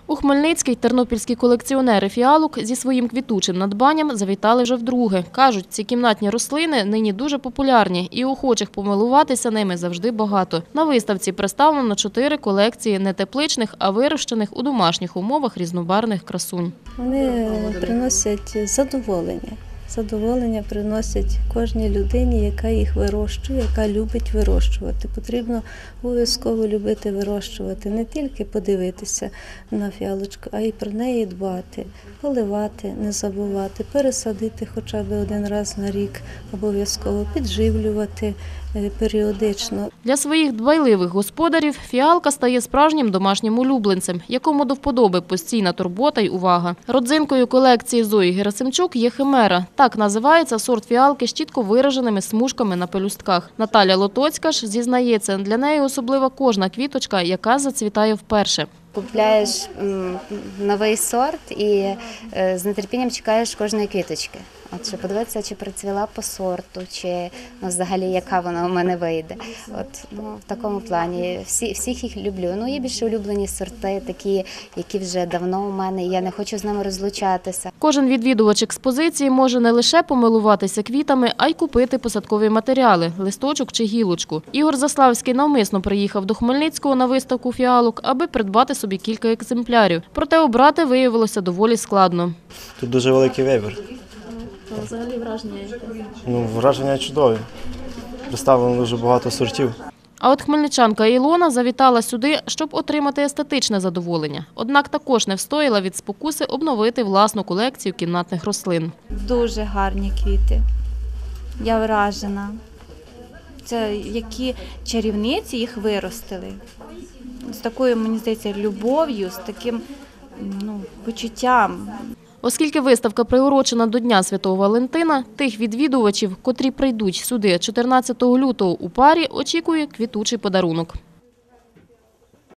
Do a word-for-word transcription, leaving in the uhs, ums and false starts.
У Хмельницький тернопільські колекціонери фіалок зі своїм квітучим надбанням завітали вже вдруге. Кажуть, ці кімнатні рослини нині дуже популярні і охочих помилуватися ними завжди багато. На виставці представлено чотири колекції не тепличних, а вирощених у домашніх умовах різнобарвних красунь. Вони приносять задоволення. Задоволення приносять кожній людині, яка їх вирощує, яка любить вирощувати. Потрібно обов'язково любити вирощувати, не тільки подивитися на фіалочку, а й про неї дбати, поливати, не забувати, пересадити хоча б один раз на рік, обов'язково підживлювати періодично. Для своїх дбайливих господарів фіалка стає справжнім домашнім улюбленцем, якому до вподоби постійна турбота й увага. Родзинкою колекції Зої Герасимчук є химера. Так називається сорт фіалки з чітко вираженими смужками на пелюстках. Наталя Лотоцька ж зізнається, для неї особлива кожна квіточка, яка зацвітає вперше. Купляєш новий сорт і з нетерпінням чекаєш кожної квіточки. От, щоб подивитися, чи процвіла по сорту, чи ну, взагалі яка вона у мене вийде. От, ну, в такому плані. Всі, всіх їх люблю. Ну, є більше улюблені сорти, такі, які вже давно у мене, і я не хочу з ними розлучатися. Кожен відвідувач експозиції може не лише помилуватися квітами, а й купити посадкові матеріали – листочок чи гілочку. Ігор Заславський навмисно приїхав до Хмельницького на виставку фіалок, аби придбати собі кілька екземплярів. Проте обрати виявилося доволі складно. Тут дуже великий вибір. То взагалі враження яке? Ну, враження чудові. Представлено дуже багато сортів. А от хмельничанка Ілона завітала сюди, щоб отримати естетичне задоволення. Однак також не встояла від спокуси обновити власну колекцію кімнатних рослин. Дуже гарні квіти. Я вражена. Це які чарівниці їх виростили. З такою, мені здається, любов'ю, з таким ну, почуттям. Оскільки виставка приурочена до Дня Святого Валентина, тих відвідувачів, котрі прийдуть сюди чотирнадцятого лютого у парі, очікує квітучий подарунок.